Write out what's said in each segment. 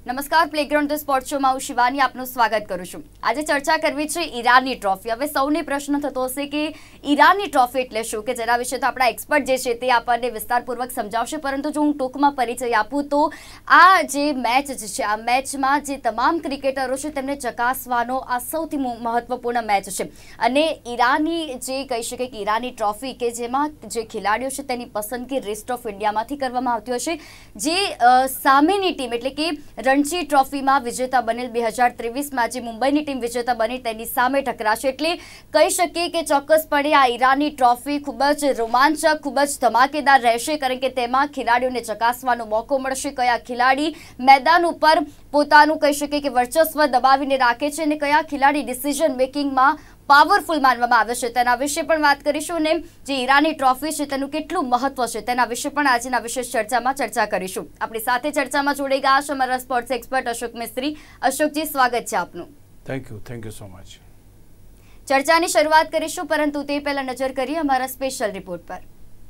નમસ્કાર, playground sport શોમાં હું શિવાની આપનું સ્વાગત કરું છું। આજે ચર્ચા કરવી છે ઈરાનની ટ્રોફી। હવે સૌને પ્રશ્ન થતો હશે કે ઈરાનની ટ્રોફી એટલે શું, કે જેના વિશે તો આપણા એક્સપર્ટ જે છે તે આપણને વિસ્તારપૂર્વક સમજાવશે, પરંતુ જો હું ટૂંકમાં પરિચય આપું તો આ જે મેચ છે, આ મેચમાં જે તમામ ક્રિકેટરો છે તેમને ચકાસવાનો આ સૌથી મહત્વપૂર્ણ મેચ છે। અને ઈરાનની જે કહી શકાય કે ઈરાનની ટ્રોફી કે જેમાં જે ખેલાડીઓ છે તેની પસંદગી રેસ્ટ ઓફ ઇન્ડિયામાંથી કરવામાં આવતી હશે। જે સામેની ટીમ એટલે કે રણજી ટ્રોફીમાં વિજેતા બનેલ 2023માં જે મુંબઈની ટીમ વિજેતા બની તેની સામે ટકરાશે। એટલે કહી શકીએ કે ચોક્કસપણે આ ઈરાનની ટ્રોફી ખૂબ જ રોમાંચક, ખૂબ જ ધમાકેદાર રહેશે, કારણ કે તેમાં ખેલાડીઓને ચકાસવાનો મોકો મળશે કયા ખેલાડી મેદાન ઉપર પોતાનું કહી શકીએ કે વર્ચસ્વ દબાવીને રાખે છે અને કયા ખેલાડી ડિસિઝન મેકિંગમાં પાવરફુલ માનવામાં આવે છે તેના વિશે પણ વાત કરીશું અને જે ઈરાનની ટ્રોફી છે તેનું કેટલું મહત્વ છે તેના વિશે પણ આજના વિશેષ ચર્ચામાં ચર્ચા કરીશું। આપણી સાથે ચર્ચામાં જોડાઈ ગયા છે અમારા સ્પોર્ટ્સ એક્સપર્ટ અશોક મિસ્ત્રી। અશોકજી, સ્વાગત છે આપનું। Thank you so much. ચર્ચાની શરૂઆત કરીશું, પરંતુ તે પહેલા નજર કરીએ અમારા સ્પેશિયલ રિપોર્ટ પર।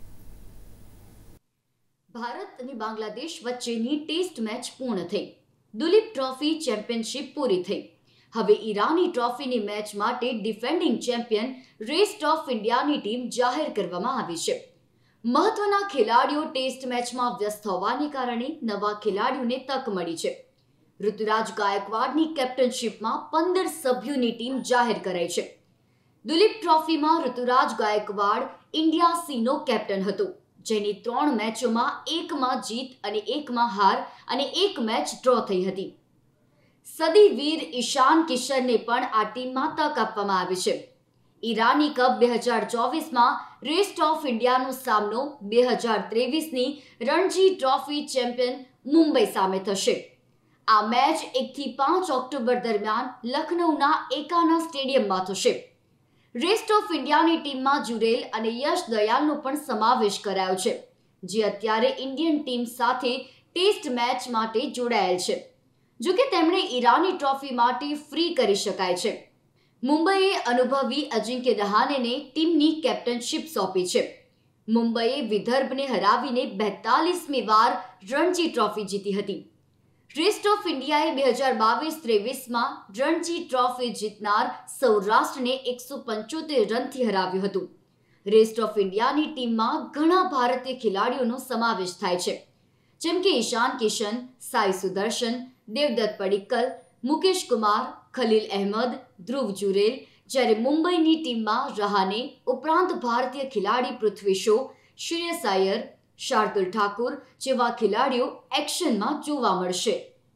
ભારત અને બાંગ્લાદેશ વચ્ચેની ટેસ્ટ મેચ પૂર્ણ થઈ, દુલીપ ટ્રોફી ચેમ્પિયનશિપ પૂરી થઈ। હવે ઈરાની ટ્રોફીની મેચ માટે ડિફેન્ડિંગ ચેમ્પિયન રેસ્ટ ઓફ ઇન્ડિયાની ટીમ જાહેર કરવામાં આવી છે। મહત્વના ખેલાડીઓ ટેસ્ટ મેચમાં વ્યસ્ત હોવાને કારણે નવા ખેલાડીઓને તક મળી છે। ઋતુરાજ ગાયકવાડની કેપ્ટનશિપમાં 15 સભ્યોની ટીમ જાહેર કરાઈ છે। દુલીપ ટ્રોફીમાં ઋતુરાજ ગાયકવાડ ઇન્ડિયા સીનો કેપ્ટન હતો, જેની 3 મેચોમાં 1માં જીત અને 1માં હાર અને 1 મેચ ડ્રો થઈ હતી। સદીવીર ઈશાન કિશનને પણ આ ટીમમાં તક આપવામાં આવી છે। ઈરાની કપ 2024માં રેસ્ટ ઓફ ઇન્ડિયાનો સામનો 2023ની રણજી ટ્રોફી ચેમ્પિયન મુંબઈ સામે થશે। આ મેચ 1 થી 5 ઓક્ટોબર દરમિયાન લખનૌના એકાના સ્ટેડિયમમાં થશે। રેસ્ટ ઓફ ઇન્ડિયાની ટીમમાં જુરેલ અને યશ દયાલનો પણ સમાવેશ કરાયો છે, જે અત્યારે ઇન્ડિયન ટીમ સાથે ટેસ્ટ મેચ માટે જોડાયેલ છે। જો કે તેમણે ઈરાની ટ્રોફી માટે ફ્રી કરી શકાય છે। મુંબઈએ અનુભવી અજિંક્ય રહાનેને ટીમની કેપ્ટનશિપ સોંપી છે। મુંબઈએ વિદર્ભને હરાવીને 42મી વાર રણજી ટ્રોફી જીતી હતી। રેસ્ટ ઓફ ઇન્ડિયાએ 2022-23માં રણજી ટ્રોફી જીતનાર સૌરાષ્ટ્રને 175 રનથી હરાવ્યું હતું। રેસ્ટ ઓફ ઇન્ડિયાની ટીમમાં ઘણા ભારતીય ખેલાડીઓનો સમાવેશ થાય છે, જેમ કે ઈશાન કિશન, સાઈ સુદર્શન, દેવદત્ત પડિક્કલ, મુકેશ કુમાર, ખલીલ અહેમદ, ધ્રુવ જુરેલ, જ્યારે મુંબઈની ટીમમાં રહાને ઉપરાંત ભારતીય ખેલાડી પૃથ્વી શો, શ્રેયસ અય્યર, શાર્દુલ ઠાકુર જેવા ખેલાડીઓ એક્શનમાં જોવા મળશે।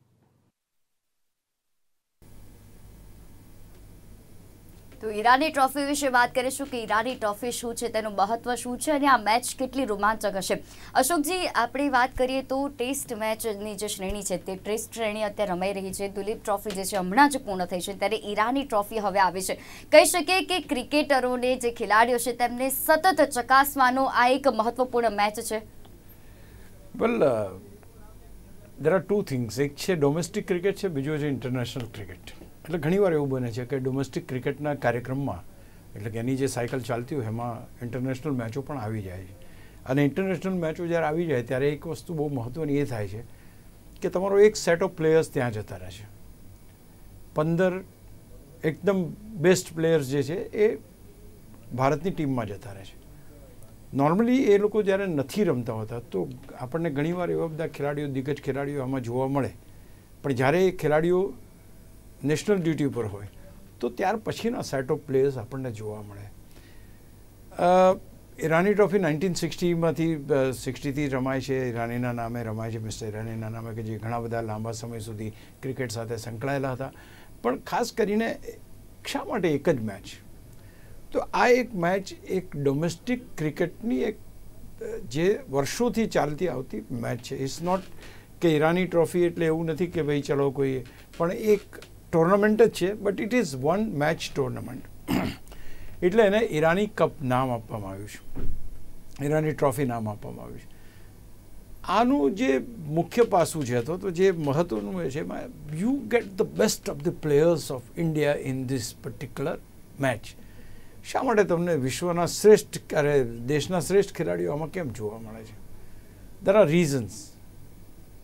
તો ઈરાની ટ્રોફી વિશે વાત કરીશું કે ઈરાની ટ્રોફી શું છે, તેનું મહત્વ શું છે અને આ મેચ કેટલી રોમાંચક હશે। અશોકજી, આપણે વાત કરીએ તો ટેસ્ટ મેચની જે શ્રેણી છે તે ટેસ્ટ શ્રેણી અત્યારે રમાઈ રહી છે। દુલીપ ટ્રોફી જે છે હમણાં જ પૂર્ણ થઈ છે, ત્યારે ઈરાની ટ્રોફી હવે આવી છે। કહી શકીએ કે ક્રિકેટરોને જે ખેલાડીઓ છે તેમને સતત ચકાસવાનો આ એક મહત્વપૂર્ણ મેચ છે। Well, there are 2 things. એક છે ડોમેસ્ટિક ક્રિકેટ છે, બીજું છે ઇન્ટરનેશનલ ક્રિકેટ। એટલે ઘણીવાર એવું બને છે કે ડોમેસ્ટિક ક્રિકેટના કાર્યક્રમમાં એટલે કે એની જે સાયકલ ચાલતી હોય એમાં ઇન્ટરનેશનલ મેચો પણ આવી જાય છે, અને ઇન્ટરનેશનલ મેચો જ્યારે આવી જાય ત્યારે એક વસ્તુ બહુ મહત્ત્વની એ થાય છે કે તમારો એક સેટ ઓફ પ્લેયર્સ ત્યાં જતા રહે છે। 15 એકદમ બેસ્ટ પ્લેયર્સ જે છે એ ભારતની ટીમમાં જતા રહે છે। નોર્મલી એ લોકો જ્યારે નથી રમતા હોતા તો આપણને ઘણીવાર એવા બધા ખેલાડીઓ, દિગ્ગજ ખેલાડીઓ આમાં જોવા મળે, પણ જ્યારે એ ખેલાડીઓ નેશનલ ડ્યુટી પર હોય તો ત્યાર પછીના સેટ ઓફ પ્લેયર્સ આપણને જોવા મળે। ઈરાની ટ્રોફી 1960માંથી 60થી રમાય છે, ઈરાનીના નામે રમાય છે, મિસ્ટર ઈરાનીના નામે, કે જે ઘણા બધા લાંબા સમય સુધી ક્રિકેટ સાથે સંકળાયેલા હતા। પણ ખાસ કરીને શા માટે એક જ મેચ? તો આ એક મેચ એક ડોમેસ્ટિક ક્રિકેટની એક જે વર્ષોથી ચાલતી આવતી મેચ છે। ઇટ્સ નોટ કે ઈરાની ટ્રોફી એટલે એવું નથી કે ભાઈ ચલો કોઈ, પણ એક ટુર્નામેન્ટ જ છે, but it is one match tournament. એટલે એને ઈરાની કપ નામ આપવામાં આવ્યું છે, ઈરાની ટ્રોફી નામ આપવામાં આવ્યું છે। આનું જે મુખ્ય પાસું છે તો જે મહત્ત્વનું એ છે, you get the best of the players of India in this particular match. શા માટે તમને વિશ્વના દેશના શ્રેષ્ઠ ખેલાડીઓ આમાં કેમ જોવા મળે છે? There are reasons.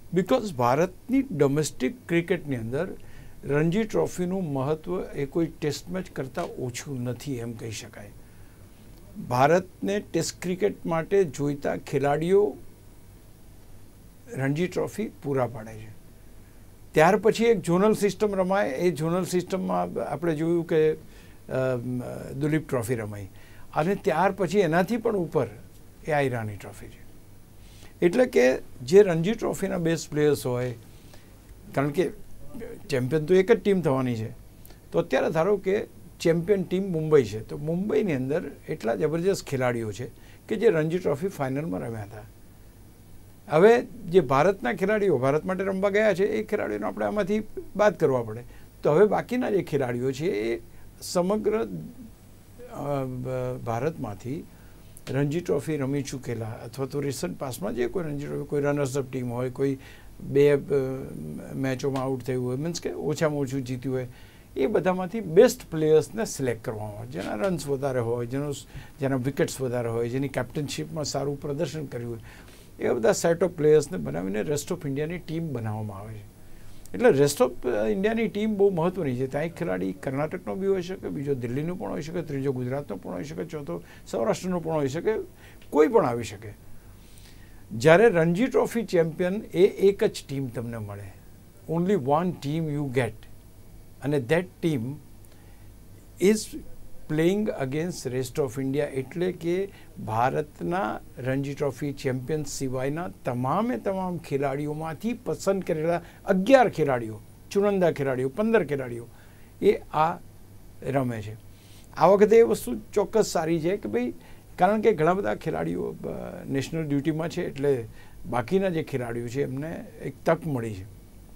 બિકોઝ ભારતની ડોમેસ્ટિક ક્રિકેટની અંદર રણજી ટ્રોફીનું મહત્ત્વ એ કોઈ ટેસ્ટ મેચ કરતાં ઓછું નથી એમ કહી શકાય. ભારતને ટેસ્ટ ક્રિકેટ માટે જોઈતા ખેલાડીઓ રણજી ટ્રોફી પૂરા પાડે છે. ત્યાર પછી એક ઝોનલ સિસ્ટમ રમાય. એ ઝોનલ સિસ્ટમમાં આપણે જોયું કે દુલીપ ટ્રોફી રમાઈ, અને ત્યાર પછી એનાથી પણ ઉપર એ આ ઈરાની ટ્રોફી છે. એટલે કે જે રણજી ટ્રોફીના બેસ્ટ પ્લેયર્સ હોય, કારણ કે ચેમ્પિયન તો એક જ ટીમ થવાની છે, તો અત્યારે ધારો કે ચેમ્પિયન ટીમ મુંબઈ છે, તો મુંબઈની અંદર એટલા જબરજસ્ત ખેલાડીઓ છે કે જે રણજી ટ્રોફી ફાઇનલમાં રમ્યા હતા. હવે જે ભારતના ખેલાડીઓ ભારત માટે રમવા ગયા છે એ ખેલાડીઓને આપણે આમાંથી બાદ કરવા પડે. તો હવે બાકીના જે ખેલાડીઓ છે એ સમગ્ર ભારતમાંથી રણજી ટ્રોફી રમી ચૂકેલા, અથવા તો રિસન્ટ પાસમાં જે કોઈ રણજી ટ્રોફી, કોઈ રનર્સઅપ ટીમ હોય, કોઈ 2 મેચોમાં આઉટ થયું હોય, મીન્સ કે ઓછામાં ઓછું જીત્યું હોય, એ બધામાંથી બેસ્ટ પ્લેયર્સને સિલેક્ટ કરવામાં આવે, જેના રન્સ વધારે હોય, જેના વિકેટ્સ વધારે હોય, જેની કેપ્ટનશીપમાં સારું પ્રદર્શન કર્યું હોય, એ બધા સેટ ઓફ પ્લેયર્સને બનાવીને રેસ્ટ ઓફ ઇન્ડિયાની ટીમ બનાવવામાં આવે છે. એટલે રેસ્ટ ઓફ ઇન્ડિયાની ટીમ બહુ મહત્ત્વની છે. ત્યાં એક ખેલાડી કર્ણાટકનો બી હોઈ શકે, બીજો દિલ્હીનો પણ હોઈ શકે, ત્રીજો ગુજરાતનો પણ હોઈ શકે, ચોથો સૌરાષ્ટ્રનો પણ હોઈ શકે, કોઈ પણ આવી શકે. જ્યારે રણજી ટ્રોફી ચેમ્પિયન એ એક જ ટીમ તમને મળે, only one team you get, અને that team is playing against rest of India. એટલે કે ભારતના રણજી ટ્રોફી ચેમ્પિયન સિવાયના તમામ ખેલાડીઓમાંથી પસંદ કરેલા 11 ખેલાડીઓ, ચુનંદા ખેલાડીઓ, 15 ખેલાડીઓ એ આ રમે છે. આ વખતે એ વસ્તુ ચોક્કસ સારી છે કે ભાઈ, કારણ કે ઘણા બધા ખેલાડીઓ નેશનલ ડ્યુટીમાં છે, એટલે બાકીના જે ખેલાડીઓ છે એમને એક તક મળી છે.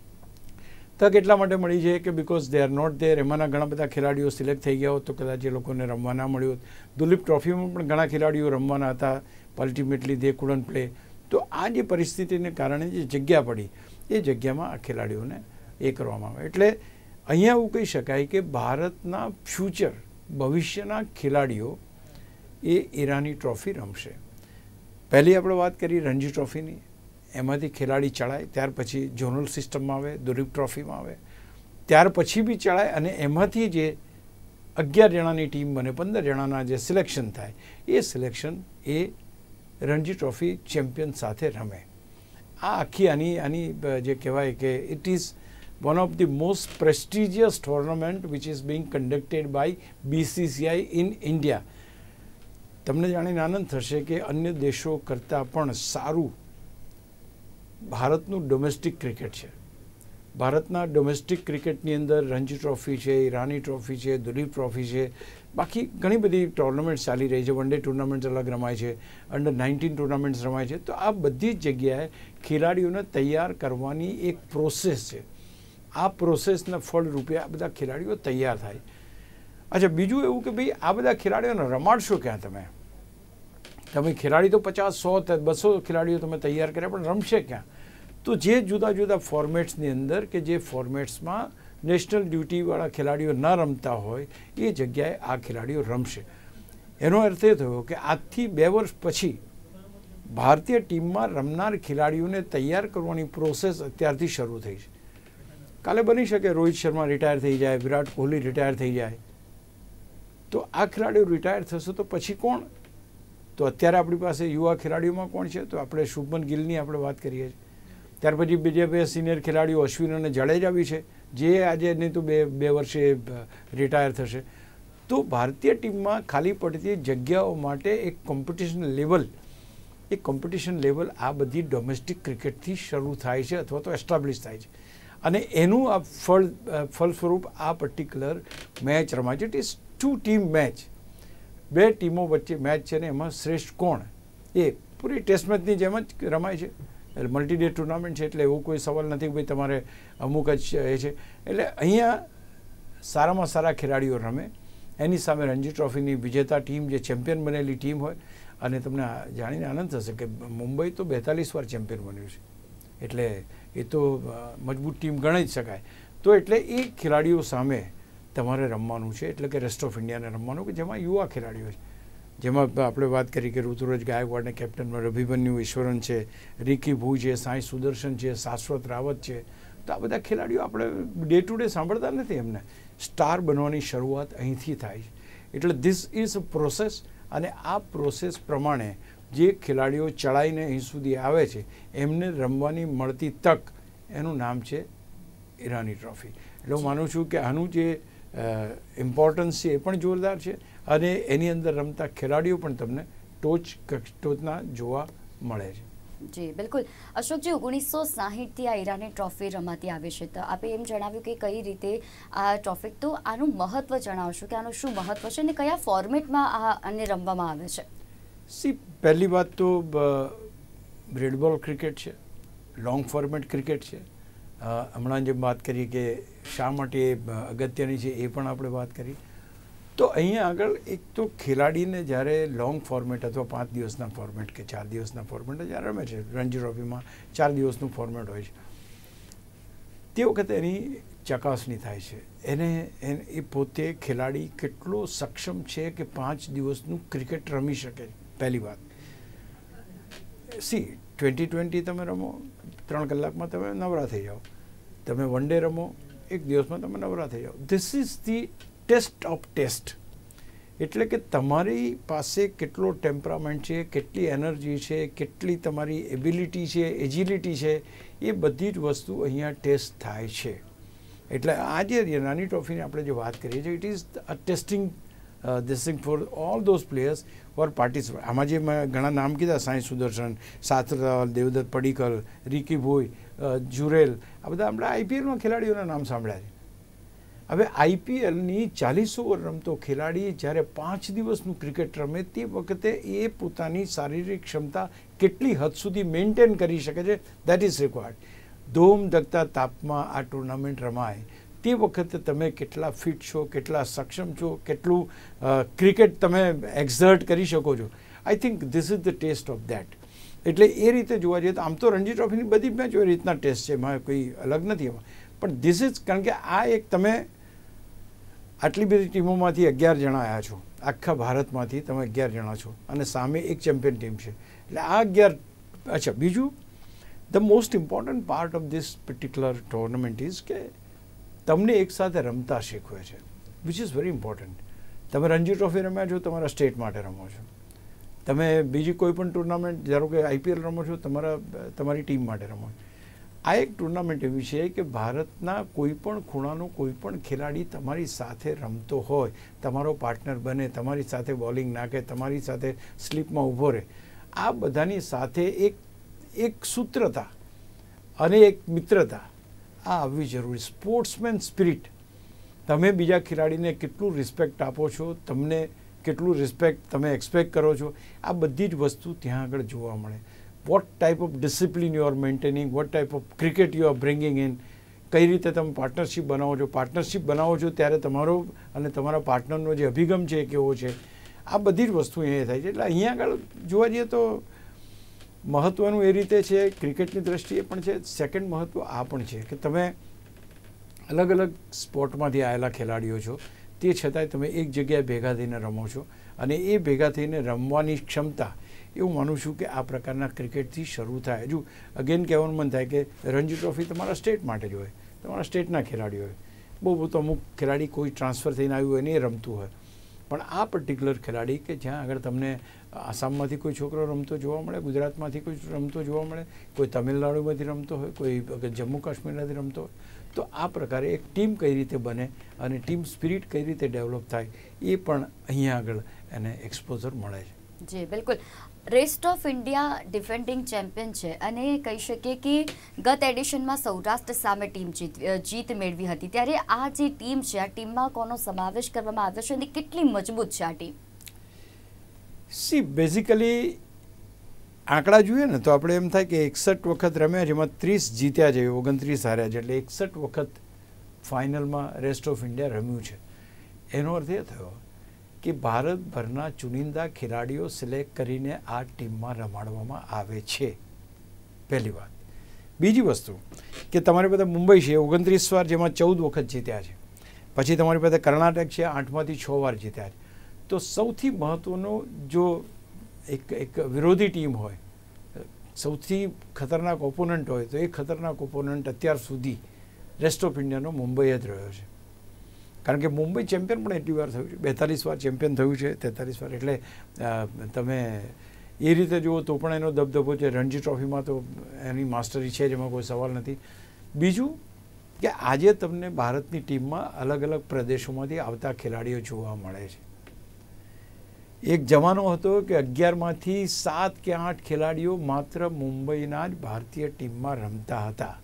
તક એટલા માટે મળી છે કે because they are not there. એમાંના ઘણા બધા ખેલાડીઓ સિલેક્ટ થઈ ગયા હોત તો કદાચ એ લોકોને રમવા ના મળ્યું હોત. દુલીપ ટ્રોફીમાં પણ ઘણા ખેલાડીઓ રમવાના હતા, અલ્ટિમેટલી દે કુડન્ટ પ્લે. તો આ જે પરિસ્થિતિને કારણે જે જગ્યા પડી, એ જગ્યામાં આ ખેલાડીઓને એ કરવામાં આવે. એટલે અહીંયા એવું કહી શકાય કે ભારતના ફ્યુચર, ભવિષ્યના ખેલાડીઓ એ ઈરાની ટ્રોફી રમશે. પહેલી આપણે વાત કરી રણજી ટ્રોફીની, એમાંથી ખેલાડી ચડાય, ત્યાર પછી ઝોનલ સિસ્ટમમાં આવે, દુલીપ ટ્રોફીમાં આવે, ત્યાર પછી બી ચડાય, અને એમાંથી જે 11 જણાની ટીમ બને, 15 જણાના જે સિલેક્શન થાય, એ સિલેક્શન એ રણજી ટ્રોફી ચેમ્પિયન સાથે રમે. આ આખી આની જે કહેવાય કે it is one of the most prestigious tournament which is being conducted by BCCI in India. તમને જાણીને આનંદ થશે કે અન્ય દેશો કરતાં પણ સારું ભારતનું ડોમેસ્ટિક ક્રિકેટ છે. ભારતના ડોમેસ્ટિક ક્રિકેટની અંદર રણજી ટ્રોફી છે, ઈરાની ટ્રોફી છે, દુલીપ ટ્રોફી છે, બાકી ઘણી બધી ટુર્નામેન્ટ ચાલી રહી છે. વન ડે ટુર્નામેન્ટ અલગ રમાય છે, અંડર 19 ટુર્નામેન્ટ્સ રમાય છે. તો આ બધી જ જગ્યાએ ખેલાડીઓને તૈયાર કરવાની એક પ્રોસેસ છે. આ પ્રોસેસના ફળ રૂપે આ બધા ખેલાડીઓ તૈયાર થાય. અચ્છા, બીજું એવું કે ભાઈ આ બધા ખેલાડીઓને રમાડશો ક્યાં? તમે ખેલાડી તો 50, 100, 200 ખેલાડીઓ તમે તૈયાર કર્યા, પણ રમશે ક્યાં? તો જે જુદા જુદા ફોર્મેટ્સની અંદર કે જે ફોર્મેટ્સમાં નેશનલ ડ્યુટીવાળા ખેલાડીઓ ન રમતા હોય, એ જગ્યાએ આ ખેલાડીઓ રમશે. એનો અર્થ એ થયો કે આજથી 2 વર્ષ પછી ભારતીય ટીમમાં રમનાર ખેલાડીઓને તૈયાર કરવાની પ્રોસેસ અત્યારથી શરૂ થઈ છે. કાલે બની શકે રોહિત શર્મા રિટાયર થઈ જાય, વિરાટ કોહલી રિટાયર થઈ જાય, તો આ ખેલાડીઓ રિટાયર થશે તો પછી કોણ? તો અત્યારે આપણી પાસે યુવા ખેલાડીઓમાં કોણ છે? તો આપણે શુભમન ગિલની આપણે વાત કરીએ છીએ. ત્યાર પછી બીજા 2 સિનિયર ખેલાડીઓ અશ્વિન અને જાડેજા બી છે, જે આજે નહીં તો 2 વર્ષે રિટાયર થશે. તો ભારતીય ટીમમાં ખાલી પડતી જગ્યાઓ માટે એક કોમ્પિટિશન લેવલ આ બધી ડોમેસ્ટિક ક્રિકેટથી શરૂ થાય છે, અથવા તો એસ્ટાબ્લિશ થાય છે. અને એનું આ ફળ સ્વરૂપ આ પર્ટિક્યુલર મેચ રમાય છે. ઇટ ઇઝ 2 ટીમ મેચ, 2 ટીમો વચ્ચે મેચ છે, ને એમાં શ્રેષ્ઠ કોણ એ પૂરી ટેસ્ટ મેચની જેમ જ રમાય છે. એટલે મલ્ટી ડે ટુર્નામેન્ટ છે, એટલે એવો કોઈ સવાલ નથી કે ભાઈ તમારે અમુક જ એ છે. એટલે અહીંયા સારામાં સારા ખેલાડીઓ રમે, એની સામે રણજી ટ્રોફીની વિજેતા ટીમ, જે ચેમ્પિયન બનેલી ટીમ હોય. અને તમને જાણીને આનંદ થશે કે મુંબઈ તો 42 વાર ચેમ્પિયન બન્યું છે, એટલે એ તો મજબૂત ટીમ ગણી જ શકાય. તો એટલે એ ખેલાડીઓ સામે તમારે રમવાનું છે, એટલે કે રેસ્ટ ઓફ ઇન્ડિયાને રમવાનું, કે જેમાં યુવા ખેલાડીઓ છે. જેમાં આપણે વાત કરી કે ઋતુરાજ ગાયકવાડને કેપ્ટનમાં અભિમન્યુ ઈશ્વરન છે, રિકી ભૂ છે, સાંઈ સુદર્શન છે, શાશ્વત રાવત છે. તો આ બધા ખેલાડીઓ આપણે ડે ટુ ડે સાંભળતા નથી. એમને સ્ટાર બનવાની શરૂઆત અહીંથી થાય છે. એટલે ધીસ ઇઝ અ પ્રોસેસ, અને આ પ્રોસેસ પ્રમાણે જે ખેલાડીઓ ચડાઈને અહીં સુધી આવે છે એમને રમવાની મળતી તક, એનું નામ છે ઈરાની ટ્રોફી. એટલે હું માનું છું કે આનું જે ઇમ્પોર્ટન્સ છે એ પણ જોરદાર છે, અને એની અંદર રમતા ખેલાડીઓ પણ તમને ટોચના જોવા મળે છે. જી બિલકુલ. અશોકજી, 1960થી આ ઈરાની ટ્રોફી રમાતી આવે છે, તો આપે એમ જણાવ્યું કે કઈ રીતે આ ટ્રોફી, તો આનું મહત્વ જણાવશો કે આનું શું મહત્વ છે અને કયા ફોર્મેટમાં આને રમવામાં આવે છે? પહેલી વાત તો રેડ બોલ ક્રિકેટ છે, લોંગ ફોર્મેટ ક્રિકેટ છે. હમણાં જે વાત કરી કે શા માટે અગત્યની છે એ પણ આપણે વાત કરી. તો અહીંયા આગળ એક તો ખેલાડીને જ્યારે લોંગ ફોર્મેટ અથવા 5 દિવસના ફોર્મેટ કે 4 દિવસના ફોર્મેટ જ્યારે રમે છે, રણજી ટ્રોફીમાં 4 દિવસનું ફોર્મેટ હોય છે, તે વખતે એની ચકાસણી થાય છે. એ પોતે ખેલાડી કેટલો સક્ષમ છે કે 5 દિવસનું ક્રિકેટ રમી શકે. પહેલી વાત, T20 તમે રમો 3 કલાકમાં તમે નવરા થઈ જાઓ, તમે વન ડે રમો 1 દિવસમાં તમે નવરા થઈ જાઓ. This is the test of test. એટલે કે તમારી પાસે કેટલો ટેમ્પરામેન્ટ છે, કેટલી એનર્જી છે, કેટલી તમારી એબિલિટી છે, એજિલિટી છે, એ બધી જ વસ્તુ અહીંયા ટેસ્ટ થાય છે. એટલે આજે નાની ટ્રોફીની આપણે જે વાત કરીએ છીએ, it is a testing this thing for all those players who are participate. આમાં જે મેં ઘણા નામ કીધા, સાંઈ સુદર્શન, શાસ્ત્રલાલ, દેવદત્ત પડીકલ, રિકી ભોઈ, જુરેલ, આ બધા આપણે આઈપીએલમાં ખેલાડીઓના નામ સાંભળ્યા છે. હવે આઈપીએલની 40 ઓવર રમતો ખેલાડી જ્યારે 5 દિવસનું ક્રિકેટ રમે, તે વખતે એ પોતાની શારીરિક ક્ષમતા કેટલી હદ સુધી મેન્ટેન કરી શકે છે, દેટ ઇઝ રિક્વાયર્ડ. ધોમ ધકતા તાપમાં આ ટુર્નામેન્ટ રમાય, તે વખતે તમે કેટલા ફિટ છો, કેટલા સક્ષમ છો, કેટલું ક્રિકેટ તમે એક્ઝર્ટ કરી શકો છો. I think this is the test of that. એટલે એ રીતે જોવા જઈએ તો આમ તો રણજી ટ્રોફીની બધી જ મેચ એ રીતના ટેસ્ટ છે, એમાં કોઈ અલગ નથી એમાં. પણ ધીસ ઇઝ, કારણ કે આ એક તમે આટલી બધી ટીમોમાંથી 11 જણા આવ્યા છો, આખા ભારતમાંથી તમે 11 જણા છો, અને સામે એક ચેમ્પિયન ટીમ છે. એટલે આ 11. અચ્છા, બીજું the most important part of this particular tournament is કે તમને એકસાથે રમતા શીખવે છે, વિચ ઇઝ વેરી ઇમ્પોર્ટન્ટ. તમે રણજી ટ્રોફી રમ્યા છો, તમારા સ્ટેટ માટે રમો છો. તમે બીજી કોઈ પણ ટુર્નામેન્ટ, ધારો કે આઈપીએલ રમો છો, તમારી ટીમ માટે રમો છો. આ એક ટુર્નામેન્ટ એવી છે કે ભારતના કોઈ પણ ખૂણાનો કોઈ પણ ખેલાડી તમારી સાથે રમતો હોય, તમારો પાર્ટનર બને, તમારી સાથે બોલિંગ નાખે, તમારી સાથે સ્લીપમાં ઊભો રહે, આ બધાની સાથે એક સૂત્રતા અને એક મિત્રતા આ આવવી જરૂરી. Sportsman spirit. તમે બીજા ખેલાડીને કેટલું રિસ્પેક્ટ આપો છો, તમને કેટલું રિસ્પેક્ટ તમે એક્સપેક્ટ કરો છો, આ બધી જ વસ્તુ ત્યાં આગળ જોવા મળે. What type of discipline you are maintaining, what type of cricket you are bringing in, કઈ રીતે તમે પાર્ટનરશિપ બનાવો છો. પાર્ટનરશિપ બનાવો છો ત્યારે તમારો અને તમારા પાર્ટનરનો જે અભિગમ છે એ કેવો છે, આ બધી જ વસ્તુ અહીંયા થાય છે. એટલે અહીંયા આગળ જોવા જઈએ તો મહત્ત્વનું એ રીતે છે, ક્રિકેટની દ્રષ્ટિએ પણ છે. સેકન્ડ મહત્ત્વ આ પણ છે કે તમે અલગ અલગ સ્પોર્ટમાંથી આવેલા ખેલાડીઓ છો, તે છતાંય તમે એક જગ્યાએ ભેગા થઈને રમો છો, અને એ ભેગા થઈને રમવાની ક્ષમતા, એવું માનું છું કે આ પ્રકારના ક્રિકેટથી શરૂ થાય. હજુ અગેન કહેવાનું મન થાય કે રણજી ટ્રોફી તમારા સ્ટેટ માટે જ હોય, તમારા સ્ટેટના ખેલાડીઓ હોય. બહુ તો અમુક ખેલાડી કોઈ ટ્રાન્સફર થઈને આવ્યું હોય ને એ રમતું હોય, પણ આ પર્ટિક્યુલર ખેલાડી કે જ્યાં આગળ તમને આસામમાંથી કોઈ છોકરો રમતો જોવા મળે, ગુજરાતમાંથી કોઈ રમતો જોવા મળે, કોઈ તમિલનાડુમાંથી રમતો હોય, કોઈ જમ્મુ કાશ્મીરમાંથી રમતો હોય, તો આ પ્રકારે એક ટીમ કઈ રીતે બને અને ટીમ સ્પિરિટ કઈ રીતે ડેવલપ થાય, એ પણ અહીંયા આગળ એને એક્સપોઝર મળે છે. જી બિલકુલ. Rest of India defending champion છે, અને કહી શકીએ કે ગત એડિશનમાં સૌરાષ્ટ્ર સામે ટીમ જીત મેળવી હતી. ત્યારે આ જે ટીમ છે, આ ટીમમાં કોનો સમાવેશ કરવામાં આવ્યો છે અને કેટલી મજબૂત છે આ ટીમ? બેઝિકલી આંકડા જોઈએ ને તો આપણે એમ થાય કે 61 વખત રમ્યા, જેમાં 30 જીત્યા છે, 29 હાર્યા છે. એટલે 61 વખત ફાઇનલમાં રેસ્ટ ઓફ ઇન્ડિયા રમ્યું છે. એનો અર્થ એ થયો કે ભારતભરના ચુનિંદા ખેલાડીઓ સિલેક્ટ કરીને આ ટીમમાં રમાડવામાં આવે છે. પહેલી વાત. બીજી વસ્તુ કે તમારી પાસે મુંબઈ છે, 29 વાર, જેમાં 14 વખત જીત્યા છે. પછી તમારી પાસે કર્ણાટક છે, 8માંથી 6 વાર જીત્યા છે. તો સૌથી મહત્ત્વનો જો એક વિરોધી ટીમ હોય, સૌથી ખતરનાક ઓપોનન્ટ હોય, તો એ ખતરનાક ઓપોનન્ટ અત્યાર સુધી રેસ્ટ ઓફ ઇન્ડિયાનો મુંબઈ જ રહ્યો છે. કારણ કે મુંબઈ ચેમ્પિયન પણ એટલી વાર થયું છે, 42 વાર ચેમ્પિયન થયું છે, 43 વાર. એટલે તમે એ રીતે જુઓ તો પણ એનો દબદબો છે. રણજી ટ્રોફીમાં તો એની માસ્ટરી છે, જેમાં કોઈ સવાલ નથી. બીજું કે આજે તમને ભારતની ટીમમાં અલગ અલગ પ્રદેશોમાંથી આવતા ખેલાડીઓ જોવા મળે છે. એક જમાનો હતો કે 11માંથી 7 કે 8 ખેલાડીઓ માત્ર મુંબઈના જ ભારતીય ટીમમાં રમતા હતા.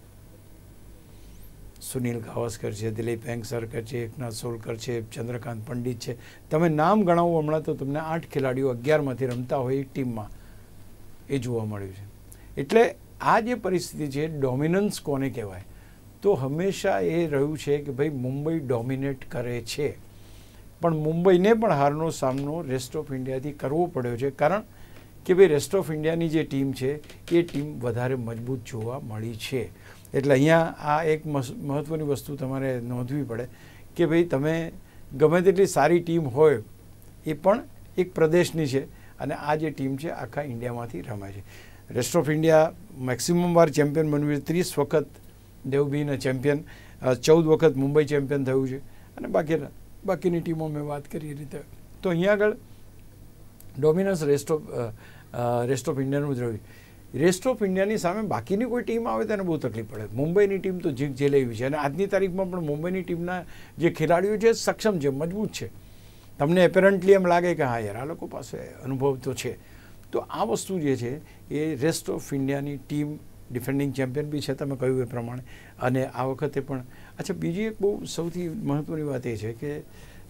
સુનિલ ગાવસ્કર છે, દિલીપ વેંગસરકર છે, એકનાથ સોલકર છે, ચંદ્રકાંત પંડિત છે. તમે નામ ગણાવો હમણાં તો તમને 8 ખેલાડીઓ 11માંથી રમતા હોય એક ટીમમાં એ જોવા મળ્યું છે. એટલે આ જે પરિસ્થિતિ છે, ડોમિનન્સ કોને કહેવાય, તો હંમેશા એ રહ્યું છે કે ભાઈ મુંબઈ ડોમિનેટ કરે છે. પણ મુંબઈને પણ હારનો સામનો રેસ્ટ ઓફ ઇન્ડિયાથી કરવો પડ્યો છે. કારણ કે ભાઈ રેસ્ટ ઓફ ઇન્ડિયાની જે ટીમ છે એ ટીમ વધારે મજબૂત જોવા મળી છે. એટલે અહીંયા આ એક મહત્ત્વની વસ્તુ તમારે નોંધવી પડે કે ભાઈ તમે ગમે તેટલી સારી ટીમ હોય, એ પણ એક પ્રદેશની છે અને આ જે ટીમ છે આખા ઇન્ડિયામાંથી રમાય છે. રેસ્ટ ઓફ ઇન્ડિયા મેક્સિમમ વાર ચેમ્પિયન બન્યું છે. 30 વખત દેવ બીન ચેમ્પિયન, 14 વખત મુંબઈ ચેમ્પિયન થયું છે અને બાકીની ટીમો મેં વાત કરી એ રીતે. તો અહીંયા આગળ ડોમિનન્સ રેસ્ટ ઓફ ઇન્ડિયાનું જ રહ્યું. રેસ્ટ ઓફ ઇન્ડિયાની સામે બાકીની કોઈ ટીમ આવે તેને બહુ તકલીફ પડે. મુંબઈની ટીમ તો જીત જેલેવી છે અને આજની તારીખમાં પણ મુંબઈની ટીમના જે ખેલાડીઓ છે સક્ષમ છે, મજબૂત છે. તમને એપેરન્ટલી એમ લાગે કે હા યાર આ લોકો પાસે અનુભવ તો છે. તો આ વસ્તુ જે છે એ રેસ્ટ ઓફ ઇન્ડિયાની ટીમ ડિફેન્ડિંગ ચેમ્પિયન બી છે, તમે કહ્યું એ પ્રમાણે. અને આ વખતે પણ અચ્છા, બીજી એક બહુ સૌથી મહત્ત્વની વાત એ છે કે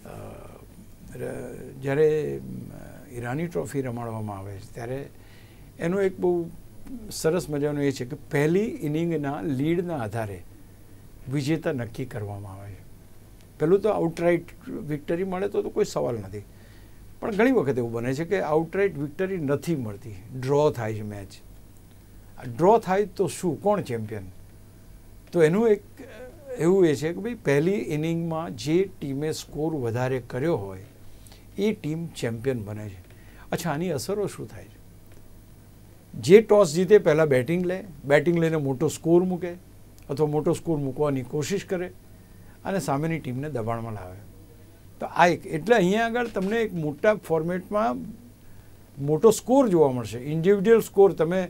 જ્યારે ઈરાની ટ્રોફી રમાડવામાં આવે છે ત્યારે એનો એક બહુ સરસ મજાનું એ છે કે પહેલી ઇનિંગના લીડના આધારે વિજેતા નક્કી કરવામાં આવે છે. પહેલું તો આઉટરાઇટ વિક્ટરી મળે તો કોઈ સવાલ નથી, પણ ઘણી વખત એવું બને છે કે આઉટરાઇટ વિક્ટરી નથી મળતી, ડ્રો થાય છે મેચ. ડ્રો થાય તો શું, કોણ ચેમ્પિયન? તો એનું એક એવું એ છે કે ભાઈ પહેલી ઇનિંગમાં જે ટીમે સ્કોર વધારે કર્યો હોય એ ટીમ ચેમ્પિયન બને છે. અચ્છા, આની અસરો શું થાય છે? જે ટોસ જીતે પહેલાં બેટિંગ લે, બેટિંગ લઈને મોટો સ્કોર મૂકે અથવા મોટો સ્કોર મૂકવાની કોશિશ કરે અને સામેની ટીમને દબાણમાં લાવે. તો આ એક, એટલે અહીંયા આગળ તમને એક મોટા ફોર્મેટમાં મોટો સ્કોર જોવા મળશે. ઇન્ડિવિડ્યુઅલ સ્કોર તમે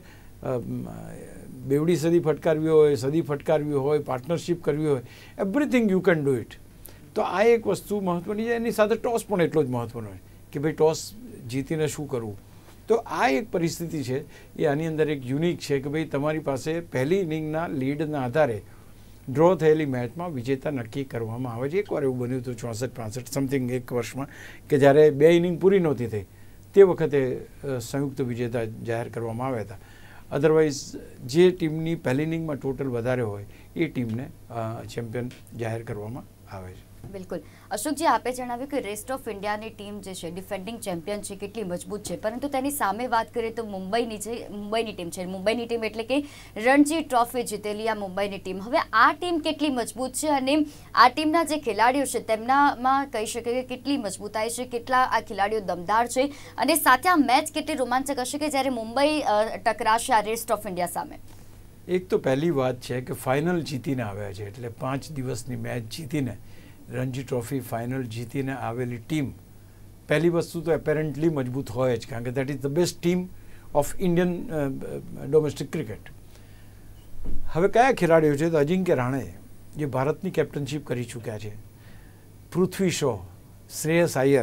બેવડી સદી ફટકારવી હોય, સદી ફટકારવી હોય, પાર્ટનરશિપ કરવી હોય, everything you can do it. તો આ એક વસ્તુ મહત્ત્વની છે. એની સાથે ટોસ પણ એટલો જ મહત્ત્વનો હોય કે ભાઈ ટોસ જીતીને શું કરવું. તો આ એક પરિસ્થિતિ છે એ આની અંદર એક યુનિક છે કે ભાઈ તમારી પાસે પહેલી ઇનિંગના લીડના આધારે ડ્રો થયેલી મેચમાં વિજેતા નક્કી કરવામાં આવે છે. એકવાર એવું બન્યું હતું 64-65 સમથિંગ એક વર્ષમાં કે જ્યારે 2 ઇનિંગ પૂરી નહોતી થઈ તે વખતે સંયુક્ત વિજેતા જાહેર કરવામાં આવ્યા હતા. અધરવાઇઝ જે ટીમની પહેલી ઇનિંગમાં ટોટલ વધારે હોય એ ટીમને ચેમ્પિયન જાહેર કરવામાં આવે છે. બિલકુલ. અશોકજી, આપે જણાવ્યું કે રેસ્ટ ઓફ ઇન્ડિયાની ટીમ જે છે ડિફેન્ડિંગ ચેમ્પિયન છે, કેટલી મજબૂત છે, પરંતુ તેની સામે વાત કરીએ તો મુંબઈની ટીમ છે. મુંબઈની ટીમ એટલે કે રણજી ટ્રોફી જીતેલી આ મુંબઈની ટીમ. હવે આ ટીમ કેટલી મજબૂત છે અને આ ટીમના જે ખેલાડીઓ છે તેમનામાં કહી શકે કે કેટલી મજબૂતાઈ છે, કેટલા આ ખેલાડીઓ દમદાર છે અને સાથે આ મેચ કેટલી રોમાંચક હશે કે જ્યારે મુંબઈ ટકરાશે આ રેસ્ટ ઓફ ઇન્ડિયા સામે? એક તો પહેલી વાત છે કે ફાઇનલ જીતીને આવ્યા છે, એટલે 5 દિવસની મેચ જીતીને રણજી ટ્રોફી ફાઇનલ જીતીને આવેલી ટીમ પહેલી વસ્તુ તો એપેરન્ટલી મજબૂત હોય જ, કારણ કે that is the best team of Indian domestic cricket. હવે કયા ખેલાડીઓ છે? તો અજિંક્ય રાણે જે ભારતની કેપ્ટનશીપ કરી ચૂક્યા છે, પૃથ્વી શો, શ્રેયસ આયર,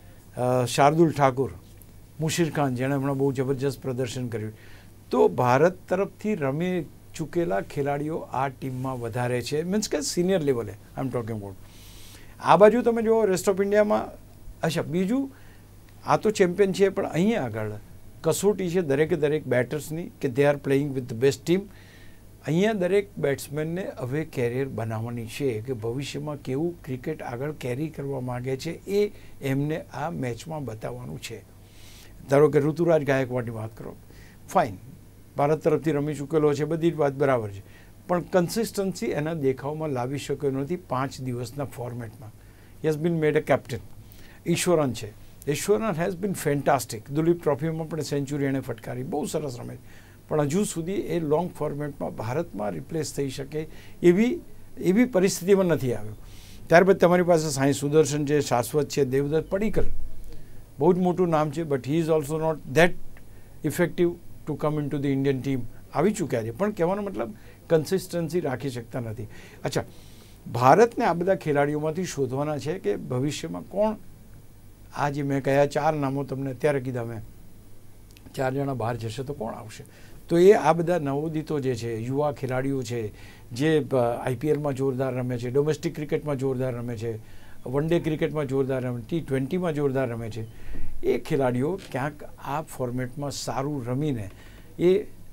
શાર્દુલ ઠાકુર, મુશીર ખાન જેણે હમણાં બહુ જબરજસ્ત પ્રદર્શન કર્યું. તો ભારત તરફથી રમી ચૂકેલા ખેલાડીઓ આ ટીમમાં વધારે છે, મીન્સ કે સિનિયર લેવલે આઈ એમ ટોકિંગ અબાઉટ. આ બાજુ તમે જુઓ રેસ્ટ ઓફ ઇન્ડિયામાં. અચ્છા, બીજું આ તો ચેમ્પિયન છે, પણ અહીંયા આગળ કસોટી છે દરેક બેટર્સની કે they are playing with the best team. અહીંયા દરેક બેટ્સમેનને હવે કેરિયર બનાવવાની છે કે ભવિષ્યમાં કેવું ક્રિકેટ આગળ કેરી કરવા માગે છે એ એમને આ મેચમાં બતાવવાનું છે. ધારો કે ઋતુરાજ ગાયકવાડની વાત કરો, ફાઇન, ભારત તરફથી રમી ચૂકેલો છે, બધી જ વાત બરાબર છે, પણ કન્સિસ્ટન્સી એના દેખાવમાં લાવી શક્યો નથી 5 દિવસના ફોર્મેટમાં. Has been made a captain. Easwaran છે, Easwaran has been fantastic. Duleep ટ્રોફીમાં પણ સેન્ચુરી એણે ફટકારી, બહુ સરસ રમે, પણ હજુ સુધી એ લોંગ ફોર્મેટમાં ભારતમાં રિપ્લેસ થઈ શકે એવી પરિસ્થિતિમાં નથી આવ્યો. ત્યારબાદ તમારી પાસે સાંઈ સુદર્શન છે, શાશ્વત છે, દેવદત્ત પડીકર, બહુ જ મોટું નામ છે, but he is also not that effective to come in to the Indian team. આવી ચૂક્યા છે, પણ કહેવાનો મતલબ કન્સિસ્ટન્સી રાખી શકતા નથી. અચ્છા, ભારતને આ બધા ખેલાડીઓમાંથી શોધવાના છે કે ભવિષ્યમાં કોણ, આ જે મેં કયા 4 નામો તમને અત્યારે કીધા, મેં 4 જણા બહાર જશે તો કોણ આવશે? તો એ આ બધા નવોદિતો જે છે, યુવા ખેલાડીઓ છે, જે IPLમાં જોરદાર રમે છે, ડોમેસ્ટિક ક્રિકેટમાં જોરદાર રમે છે, વન ડે ક્રિકેટમાં જોરદાર રમે, T20માં જોરદાર રમે છે, એ ખેલાડીઓ ક્યાંક આ ફોર્મેટમાં સારું રમીને એ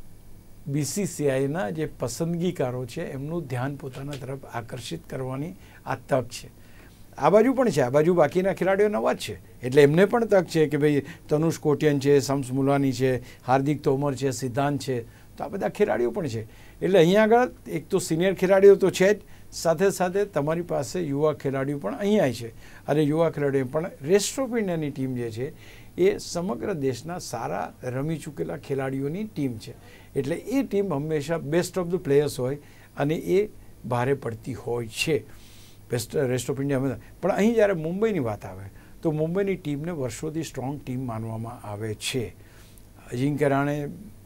BCCIના જે પસંદગીકારો છે એમનું ધ્યાન પોતાના તરફ આકર્ષિત કરવાની આ તક છે. આ બાજુ પણ છે, આ બાજુ બાકીના ખેલાડીઓ નવા જ છે, એટલે એમને પણ તક છે કે ભાઈ તનુષ કોટિયન છે, શમ્સ મુલાની છે, હાર્દિક તોમર છે, સિદ્ધાંત છે, તો આ બધા ખેલાડીઓ પણ છે. એટલે અહીંયા આગળ એક તો સિનિયર ખેલાડીઓ તો છે જ, સાથે સાથે તમારી પાસે યુવા ખેલાડીઓ પણ અહીંયા છે. અને યુવા ખેલાડીઓ પણ રેસ્ટ ઓફ ઇન્ડિયાની ટીમ જે છે એ સમગ્ર દેશના સારા રમી ચૂકેલા ખેલાડીઓની ટીમ છે. એટલે એ ટીમ હંમેશા બેસ્ટ ઓફ ધ પ્લેયર્સ હોય અને એ ભારે પડતી હોય છે રેસ્ટ ઓફ ઇન્ડિયા. પણ અહીં જ્યારે મુંબઈની વાત આવે તો મુંબઈની ટીમને વર્ષોથી સ્ટ્રોંગ ટીમ માનવામાં આવે છે. અજિંક્ય રહાણે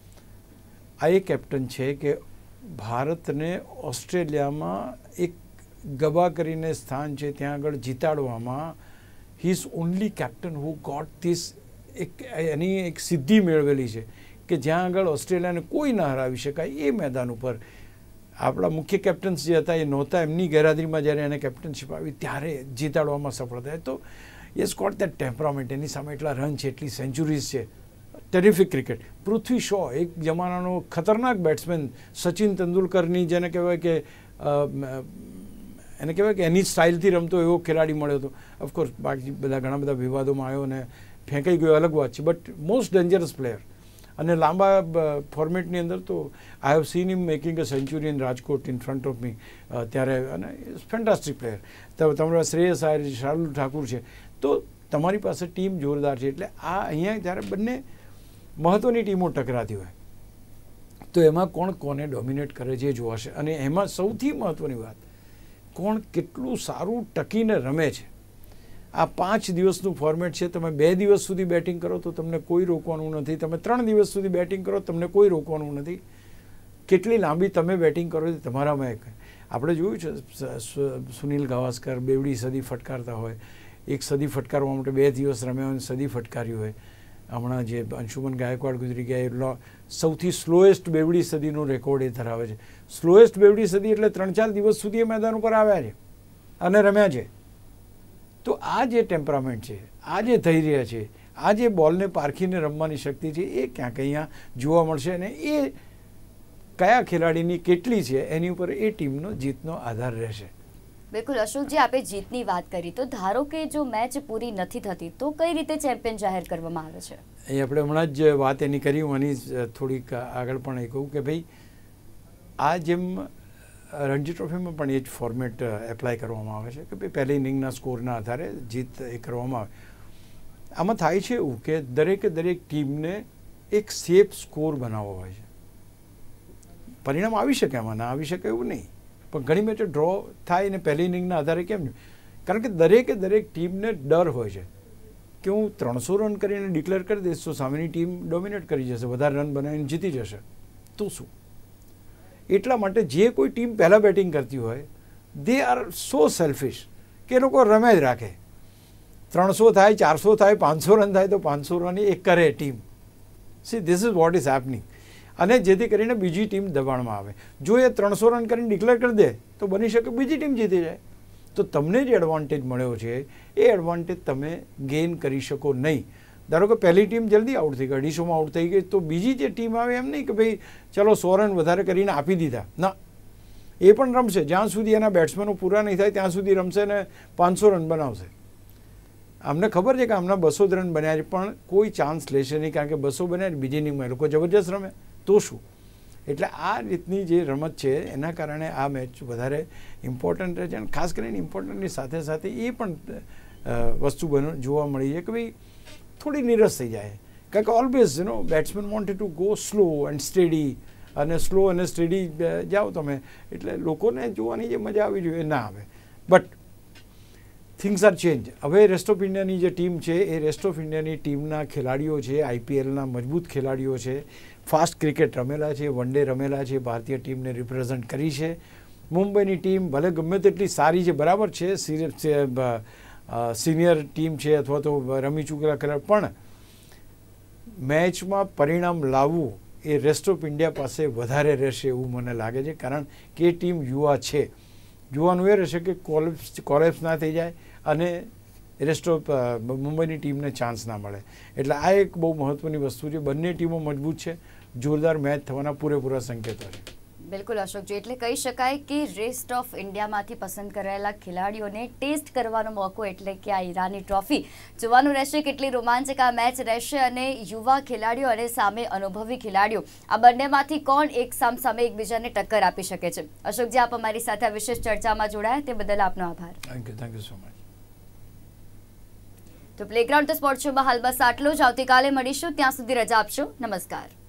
આ એ કેપ્ટન છે કે ભારતને ઓસ્ટ્રેલિયામાં એક ગબા કરીને સ્થાન છે ત્યાં આગળ જીતાડવામાં he is only captain who got this, એની એક સિદ્ધિ મેળવેલી છે કે જ્યાં આગળ ઓસ્ટ્રેલિયાને કોઈ ના હરાવી શકાય એ મેદાન ઉપર આપણા મુખ્ય કેપ્ટન્સ જે હતા એ નહોતા, એમની ગેરહાજરીમાં જ્યારે એને કેપ્ટનશીપ આવી ત્યારે જીતાડવામાં સફળ થાય. તો યસ ગોટ દેટ ટેમ્પરામેન્ટ, એની સામે એટલા રન છે, એટલી સેન્ચુરીઝ છે, ટેરિફિક ક્રિકેટ. પૃથ્વી શો એક જમાનાનો ખતરનાક બેટ્સમેન, સચિન તેંડુલકરની જેને કહેવાય કે એને કહેવાય કે એની સ્ટાઇલથી રમતો એવો ખેલાડી મળ્યો હતો. ઓફકોર્સ બાકી બધા ઘણા બધા વિવાદોમાં આવ્યો અને ફેંકાઈ ગયો, અલગ વાત છે, બટ મોસ્ટ ડેન્જરસ પ્લેયર. અને લાંબા ફોર્મેટની અંદર તો I have seen him making a century in Rajkot in front of me ત્યારે, અને ફેન્ટાસ્ટિક પ્લેયર. તમારા શ્રેયસ આયર છે, શાર્દુલ ઠાકુર છે, તો તમારી પાસે ટીમ જોરદાર છે. એટલે આ અહીંયા જ્યારે બંને મહત્ત્વની ટીમો ટકરાતી હોય તો એમાં કોણ કોને ડોમિનેટ કરે છે જોવાશે. અને એમાં સૌથી મહત્ત્વની વાત, કોણ કેટલું સારું ટકીને રમે છે. આ 5 દિવસનું ફોર્મેટ છે, તમે 2 દિવસ સુધી બેટિંગ કરો તો તમને કોઈ રોકવાનું નથી, તમે 3 દિવસ સુધી બેટિંગ કરો તમને કોઈ રોકવાનું નથી. કેટલી લાંબી તમે બેટિંગ કરો છો તમારામાં એક, આપણે જોયું છે સુનિલ ગાવસ્કર બેવડી સદી ફટકારતા હોય, એક સદી ફટકારવા માટે 2 દિવસ રમ્યા હોય, સદી ફટકારી હોય. હમણાં જે અંશુમન ગાયકવાડ ગુજરી ગયા એ સૌથી સ્લોએસ્ટ બેવડી સદીનો રેકોર્ડ એ ધરાવે છે. સ્લોએસ્ટ બેવડી સદી એટલે 3-4 દિવસ સુધી એ મેદાન ઉપર આવ્યા છે અને રમ્યા છે. તો આ જે ટેમ્પરામેન્ટ છે, આ જે ધૈર્ય છે, આ જે બોલને પારખીને રમવાની શક્તિ છે, એ ક્યાંક અહીંયા જોવા મળશે. અને એ કયા ખેલાડીની કેટલી છે એની ઉપર એ ટીમનો જીતનો આધાર રહેશે. બિલકુલ અશોકજી, આપે જીતની વાત કરી, તો ધારો કે જો મેચ પૂરી નથી થતી તો કઈ રીતે ચેમ્પિયન જાહેર કરવામાં આવે છે? અહીં આપણે હમણાં જ વાત એની કરી, હું આની થોડીક આગળ પણ એ કહું કે ભાઈ આ જેમ રણજી ટ્રોફીમાં પણ એ જ ફોર્મેટ એપ્લાય કરવામાં આવે છે કે ભાઈ પહેલી ઇનિંગના સ્કોરના આધારે જીત એ કરવામાં આવે. આમાં થાય છે એવું કે દરેકે દરેક ટીમને એક સેફ સ્કોર બનાવવો હોય છે. પરિણામ આવી શકે, આમાં ના આવી શકે એવું નહીં, પણ ઘણી મેચો ડ્રો થાય ને પહેલી ઇનિંગના આધારે કેમ? કારણ કે દરેકે દરેક ટીમને ડર હોય છે કે હું 300 રન કરીને ડિક્લેર કરી દઈશ તો સામેની ટીમ ડોમિનેટ કરી જશે, વધારે રન બનાવીને જીતી જશે, તો શું? એટલા માટે જે કોઈ ટીમ પહેલાં બેટિંગ કરતી હોય દે આર સો સેલ્ફિશ કે એ લોકો રમે જ રાખે. 300 થાય, 400 થાય, 500 રન થાય તો 500 રન એક કરે team. See this is what is happening. અને જેથી કરીને બીજી ટીમ દબાણમાં આવે. જો એ 300 રન કરીને ડિક્લેર કરી દે તો બની શકે બીજી ટીમ જીતી જાય. તો તમને જે એડવાન્ટેજ મળ્યો છે એ એડવાન્ટેજ તમે ગેઇન કરી શકો નહીં. ધારો કે પહેલી ટીમ જલ્દી આઉટ થઈ ગઈ, 250માં આઉટ થઈ ગઈ, તો બીજી જે ટીમ આવે એમ નહીં કે ભાઈ ચલો 100 રન વધારે કરીને આપી દીધા. ના, એ પણ રમશે જ્યાં સુધી એના બેટ્સમેનો પૂરા નહીં થાય ત્યાં સુધી રમશે ને 500 રન બનાવશે. અમને ખબર છે કે આમના 200 રન બન્યા છે, પણ કોઈ ચાન્સ લેશે નહીં, કારણ કે 200 બન્યા બીજી ઇનિંગમાં એ લોકો જબરજસ્ત રમે તો શું. એટલે આ રીતની જે રમત છે એના કારણે આ મેચ વધારે ઇમ્પોર્ટન્ટ રહે છે. અને ખાસ કરીને ઇમ્પોર્ટન્ટની સાથે સાથે એ પણ વસ્તુ જોવા મળી છે કે ભાઈ થોડી નિરસ થઈ જાય. કારણ કે always batsman wanted to go slow and steady, અને સ્લો અને સ્ટેડી જાઓ તમે એટલે લોકોને જોવાની જે મજા આવી જોઈએ ના આવે. But things are change. હવે રેસ્ટ ઓફ ઇન્ડિયાની જે ટીમ છે એ રેસ્ટ ઓફ ઇન્ડિયાની ટીમના ખેલાડીઓ છે, IPLના મજબૂત ખેલાડીઓ છે, ફાસ્ટ ક્રિકેટ રમેલા છે, વન ડે રમેલા છે, ભારતીય ટીમને રિપ્રેઝન્ટ કરી છે. મુંબઈની ટીમ ભલે ગમે તેટલી સારી છે, બરાબર છે, સિનિયર ટીમ છે અથવા તો રમી ચૂકેલા ખેલાડી, પણ મેચમાં પરિણામ લાવવું એ રેસ્ટ ઓફ ઇન્ડિયા પાસે વધારે રહેશે એવું મને લાગે છે. કારણ કે એ ટીમ યુવા છે. જોવાનું એ રહેશે કે કોલેપ્સ ના થઈ જાય અને રેસ્ટ ઓફ મુંબઈની ટીમને ચાન્સ ના મળે. એટલે આ એક બહુ મહત્ત્વની વસ્તુ છે. બંને ટીમો મજબૂત છે, જોરદાર મેચ થવાના પૂરેપૂરા સંકેતો છે. બિલકુલ અશોકજી, એટલે કહી શકાય કે રેસ્ટ ઓફ ઇન્ડિયામાંથી પસંદ કરાયેલા ખેલાડીઓને ટેસ્ટ કરવાનો મોકો એટલે કે આ ઈરાની ટ્રોફી જોવાનું રહેશે. કેટલી રોમાંચક આ મેચ રહેશે અને યુવા ખેલાડીઓ અને સામે અનુભવી ખેલાડીઓ આ બંનેમાંથી કોણ એક સામે એકબીજાને ટક્કર આપી શકે છે. અશોકજી, આપ અમારી સાથે આ વિશેષ ચર્ચામાં જોડાયા તે બદલ આપનો આભાર. Thank you so much. તો પ્લેગ્રાઉન્ડ સ્પોર્ટ શોમાં હાલ બસ આટલું જ. આવતીકાલે મળીશું, ત્યાં સુધી રજા આપશો. નમસ્કાર.